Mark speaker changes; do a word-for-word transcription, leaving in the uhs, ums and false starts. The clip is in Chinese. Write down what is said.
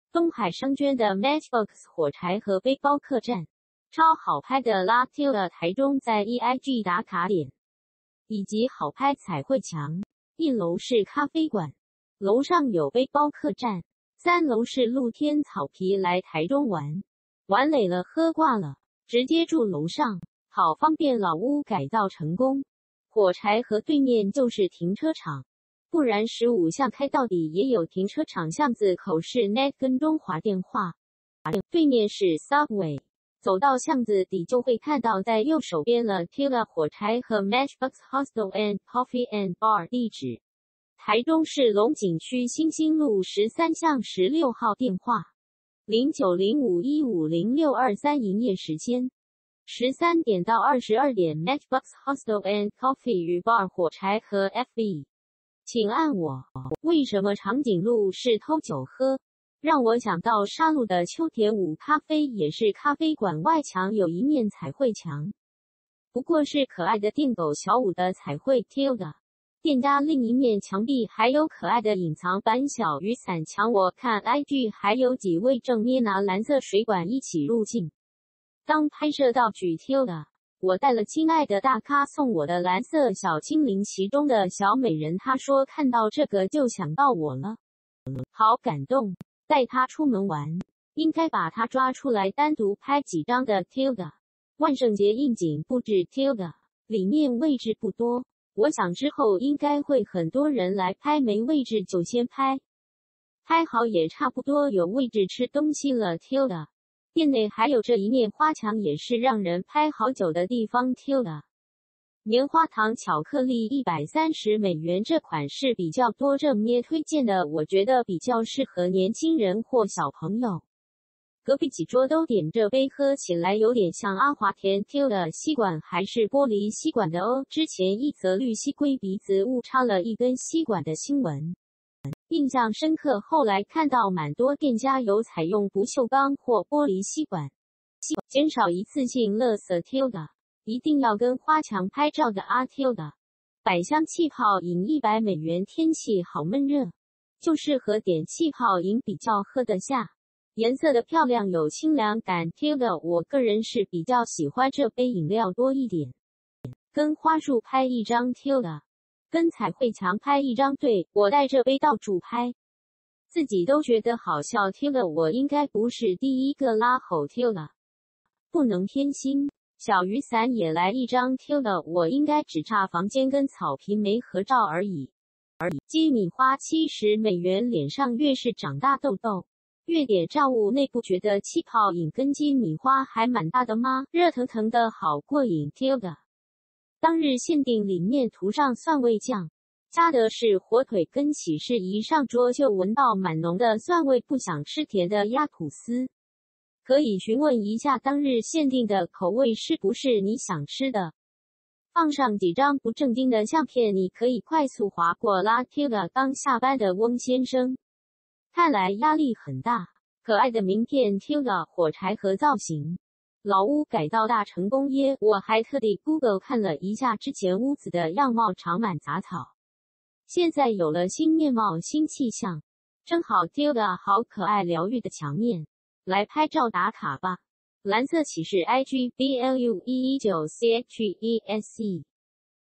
Speaker 1: 东海商圈的 Matchbox 火柴盒背包客栈，超好拍的 La Tilda 台中在 E I G 打卡点，以及好拍彩绘墙。一楼是咖啡馆，楼上有背包客栈，三楼是露天草皮。来台中玩，玩累了喝挂了，直接住楼上，好方便。老屋改造成功，火柴盒对面就是停车场。不然十五巷开到底也有停车场，巷子口是 Net 跟中华电话，对面是 Subway， 走到巷子底就会看到在右手边了 Tilda 火柴盒 Matchbox Hostel and Coffee and Bar， 地址台中市龙井区新兴路十三巷十六号，电话零九零五一五零六二三，营业时间十三点到二十二点。 Matchbox Hostel and Coffee 与 Bar 火柴盒 F B，请按我。为什么长颈鹿是偷酒喝？让我想到沙鹿的秋田舞咖啡，也是咖啡馆外墙有一面彩绘墙，不过是可爱的电狗小舞的彩绘 Tilda。店家另一面墙壁还有可爱的隐藏版小雨伞墙。我看 I G 还有几位正捏拿蓝色水管一起入境。当拍摄道具 Tilda，我带了亲爱的大咖送我的蓝色小精灵，其中的小美人，她说看到这个就想到我了，好感动。带她出门玩，应该把她抓出来单独拍几张的 Tilda。万圣节应景布置 Tilda， 里面位置不多，我想之后应该会很多人来拍，没位置就先拍，拍好也差不多有位置吃东西了 Tilda。店内还有这一面花墙，也是让人拍好久的地方 Tilda。棉花糖巧克力一百三十美元，这款是比较多正捏推荐的，我觉得比较适合年轻人或小朋友。隔壁几桌都点这杯，喝起来有点像阿华田 Tilda。吸管还是玻璃吸管的哦，之前一则绿蜥龟鼻子误插了一根吸管的新闻印象深刻，后来看到蛮多店家有采用不锈钢或玻璃吸管，减少一次性垃圾 Tilda。 一定要跟花墙拍照的阿 Tilda。 百香气泡饮一百美元，天气好闷热，就适合点气泡饮，比较喝得下，颜色的漂亮，有清凉感 Tilda。 我个人是比较喜欢这杯饮料多一点。跟花束拍一张 Tilda，跟彩绘墙拍一张，对，我带这杯到处拍，自己都觉得好笑 Tilda。 我应该不是第一个拉吼 Tilda， 不能偏心。小雨伞也来一张 Tilda， 我应该只差房间跟草坪没合照而已。而已。鸡米花七十美元，脸上越是长大痘痘，越点照物。内部觉得气泡饮跟鸡米花还蛮大的吗？热腾腾的好过瘾 Tilda。当日限定，里面涂上蒜味酱，加的是火腿跟起司，一上桌就闻到蛮浓的蒜味，不想吃甜的鸭吐司。可以询问一下当日限定的口味是不是你想吃的。放上几张不正经的相片，你可以快速划过。La Tilda。 刚下班的翁先生看来压力很大，可爱的名片 Tilda 火柴盒造型，老屋改造大成功耶！我还特地 Google 看了一下之前屋子的样貌，长满杂草，现在有了新面貌新气象，真好 Tilda。 好可爱疗愈的墙面，来拍照打卡吧。蓝色骑士 I G B L U 一一九 C H E S E